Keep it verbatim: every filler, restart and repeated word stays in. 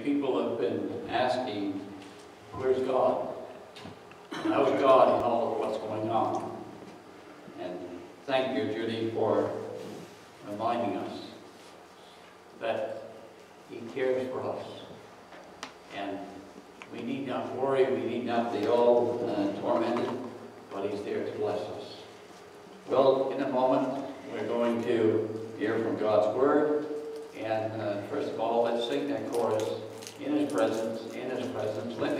people have been asking, where's God? How's God in all of what's going on? And thank you, Judy, for reminding us that He cares for us. And we need not worry, we need not be all uh, tormented, but He's there to bless us. Well, in a moment, we're going to hear from God's Word. And uh, first of all, let's sing that chorus, In His Presence, in His Presence. Let me